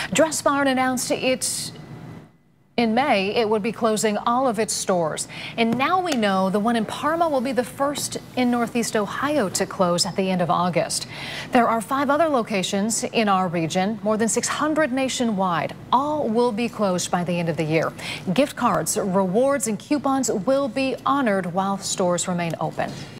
Dress Barn announced in May, it would be closing all of its stores. And now we know the one in Parma will be the first in Northeast Ohio to close at the end of August. There are 5 other locations in our region, more than 600 nationwide. All will be closed by the end of the year. Gift cards, rewards, and coupons will be honored while stores remain open.